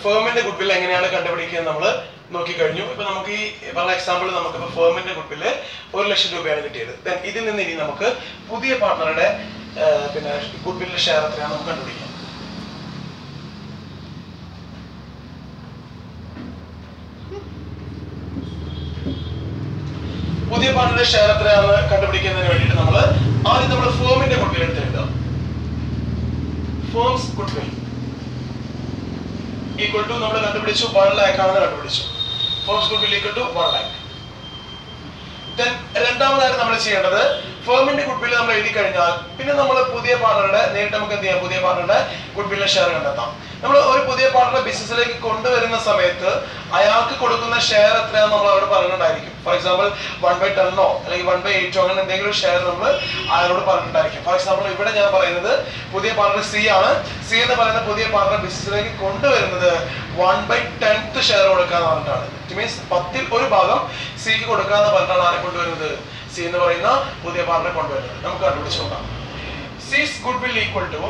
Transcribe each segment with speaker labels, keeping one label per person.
Speaker 1: ഫേമിന്റെ goodwill എങ്ങനെയാണ് കണ്ടുപിടിക്കുന്നത് നമ്മൾ നോക്കിക്കഴിഞ്ഞു. ഇപ്പൊ നമുക്ക് ഈ പറഞ്ഞ എക്സാമ്പിൾ നമുക്കിപ്പോൾ ഫേമിന്റെ ഗുഡ്വില് 1 ലക്ഷം രൂപയാണ് കിട്ടിയത്. ദെൻ ഇതിൽ നിന്ന് ഇനി നമുക്ക് പുതിയ പാർട്ണറുടെ പിന്നെ ഗുഡ്വില്ലിന്റെ ഷെയർ എത്രയാണ് നമുക്ക് കണ്ടുപിടിക്കാം. പുതിയ പാർട്ണറുടെ ഷെയർ എത്രയാണെന്ന് കണ്ടുപിടിക്കുന്നതിന് വേണ്ടിയിട്ട് നമ്മൾ ആദ്യം നമ്മൾ ഫേമിന്റെ ഗുഡ്വിൽ എടുത്തെഴുതാം. ഫേംസ് ഗുഡ്വിൽ ഈക്വൽ ടു നമ്മൾ കണ്ടുപിടിച്ചു 1 lakh ആണെന്ന് കണ്ടുപിടിച്ചു. Firm's goodwill equal to 1 lakh. Then രണ്ടാമതായിട്ട് നമ്മൾ ചെയ്യേണ്ടത് ഫേമിന്റെ ഗുഡ്വിൽ നമ്മൾ എഴുതി കഴിഞ്ഞാൽ പിന്നെ നമ്മൾ പുതിയ പാർട്ണറുടെ നേരിട്ട് നമുക്ക് എന്ത് ചെയ്യാം, പുതിയ പാർട്ണറുടെ ഗുഡ്വില്ലിന്റെ ഷെയർ കണ്ടെത്താം. നമ്മൾ ഒരു പുതിയ പാർട്ണറെ ബിസിനസ്സിലേക്ക് കൊണ്ടുവരുന്ന സമയത്ത് അയാൾക്ക് കൊടുക്കുന്ന ഷെയർ എത്രയാണെന്ന് നമ്മൾ അവിടെ പറഞ്ഞിട്ടുണ്ടായിരിക്കും. ഫോർ എക്സാമ്പിൾ 1/10 അല്ലെങ്കിൽ 1/8 അങ്ങനെ എന്തെങ്കിലും ഷെയർ നമ്മൾ അയാളോട് പറഞ്ഞിട്ടുണ്ടായിരിക്കും. ഫോർ എക്സാമ്പിൾ ഇവിടെ ഞാൻ പറയുന്നത് പുതിയ പാർട്ണർ സി ആണ്. സി എന്ന് പറയുന്ന പുതിയ പാർട്ണർ ബിസിനസ്സിലേക്ക് കൊണ്ടുവരുന്നത് 1/10 ഷെയർ കൊടുക്കാന്ന് പറഞ്ഞിട്ടാണ്. ഇറ്റ് മീൻസ് 10ൽ 1 ഭാഗം സിക്ക് കൊടുക്കാന്ന് പറഞ്ഞിട്ടാണ് ആരെ കൊണ്ടുവരുന്നത്, സി എന്ന് പറയുന്ന പുതിയ പാർട്ണറെ കൊണ്ടുവരുന്നത്. നമുക്ക് കണ്ടുപിടിച്ച് നോക്കാം. C's goodwill equal to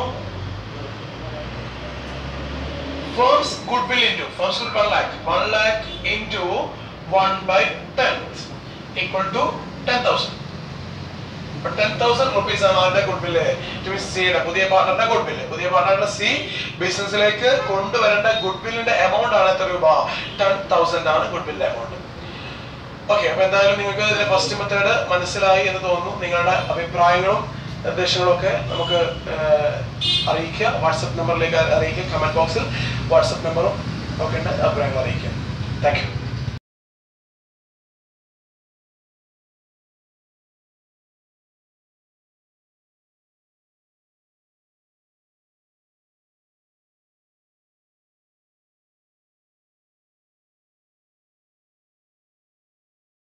Speaker 1: firm's goodwill into firm's goodwill 1 lakh into 1/10 equal to 10,000. But 10,000 rupees ആണ് ആരുടെ ഗുഡ്വിൽ, സിയുടെ പുതിയ പാർട്ണറുടെ ഗുഡ്വിൽ. പുതിയ പാർട്ണറുടെ സി ബിസിനസ്സിലേക്ക് കൊണ്ടുവരേണ്ട ഗുഡ്വില്ലിന്റെ എമൗണ്ട് ആണ് എത്ര രൂപ, 10,000 ആണ് ഗുഡ്വില്ലിന്റെ എമൗണ്ട്. ഓക്കെ, അപ്പൊ എന്തായാലും നിങ്ങൾക്ക് ഇതിന്റെ ഫസ്റ്റ് മെത്തേഡ് മനസ്സിലായി എന്ന് തോന്നുന്നു. നിങ്ങളുടെ അഭിപ്രായങ്ങളും നിർദ്ദേശങ്ങളും ഒക്കെ നമുക്ക് അറിയിക്കുക. വാട്സപ്പ് നമ്പറിലേക്ക് അറിയിക്കുക. കമന്റ് ബോക്സിൽ വാട്സപ്പ് നമ്പറും ഒക്കെ ഉണ്ട്, അഭിപ്രായങ്ങൾ അറിയിക്കുക. Thank U.